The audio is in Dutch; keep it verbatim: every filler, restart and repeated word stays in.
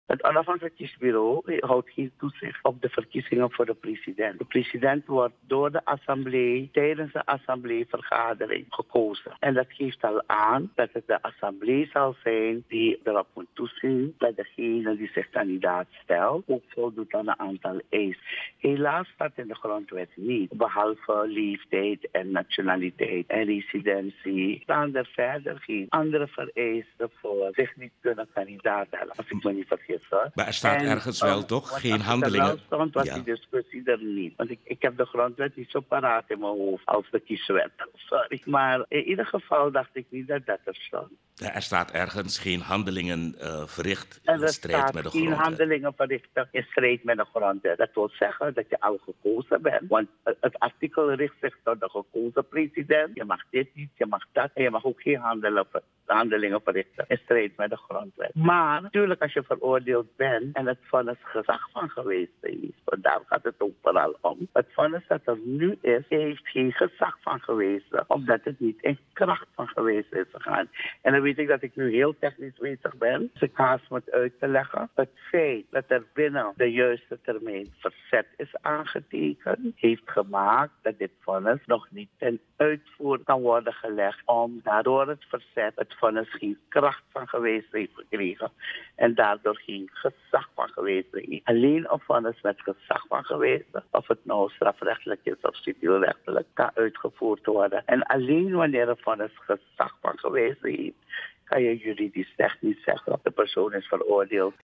Het onafhankelijk kiesbureau houdt geen toezicht op de verkiezingen voor de president. De president wordt door de assemblee tijdens de assembleevergadering gekozen. En dat geeft al aan dat het de assemblee zal zijn die erop moet toezien dat degene die zich kandidaat stelt ook voldoet aan een aantal eisen. Helaas staat in de grondwet niet, behalve leeftijd en nationaliteit en residentie, staan er verder geen andere vereisten voor zich niet kunnen kandidaat hebben, als ik me niet vergis. Maar er staat en, ergens wel um, toch geen handelingen. Als er wel stond, was ja. die discussie er niet. Want ik, ik heb de grondwet niet zo paraat in mijn hoofd als de kieswet. Sorry. Maar in ieder geval dacht ik niet dat dat er stond. Er staat ergens geen handelingen uh, verricht en in strijd met de grondwet. Er staat geen handelingen verrichten in strijd met de grondwet. Dat wil zeggen dat je al gekozen bent. Want het artikel richt zich tot de gekozen president. Je mag dit niet, je mag dat. En je mag ook geen handelen, handelingen verrichten in strijd met de grondwet. Maar natuurlijk als je veroordeeld bent en het vonnis gezag van geweest is. Want daar gaat het ook vooral om. Het vonnis dat er nu is, heeft geen gezag van geweest. Omdat het niet in kracht van geweest is gegaan. En dan weet ik dat ik nu heel technisch bezig ben. Dus ik haast me uit te leggen. Het feit dat er binnen de juiste termijn verzet is aangetekend, heeft gemaakt dat dit vonnis nog niet ten uitvoer kan worden gelegd. Omdat door het verzet het vonnis geen kracht van geweest heeft gekregen. En daardoor geen gezag van geweest heeft. Alleen een vonnis met gezag van geweest, of het nou strafrechtelijk is of civielrechtelijk, kan uitgevoerd worden. En alleen wanneer een vonnis gezag van geweest heeft, kan je juridisch technisch zeggen dat de persoon is veroordeeld.